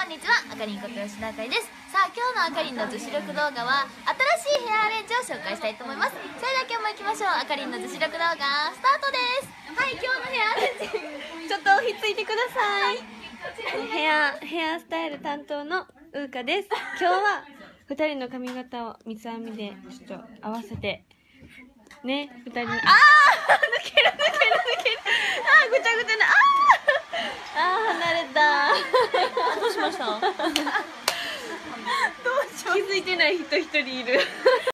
んにちは、あかりんこと吉田あかりです。さあ、今日のあかりんの女子力動画は新しいヘアアレンジを紹介したいと思います。それでは今日も行きましょう。あかりんの女子力動画スタートです。はい、今日のヘアアレンジちょっとひっついてください。ヘアスタイル担当のうーかです。今日は2人の髪型を三つ編みでちょっと合わせてね、2人の抜けるぐちゃぐちゃな離れたどうしました？ 気づいてない人一人いる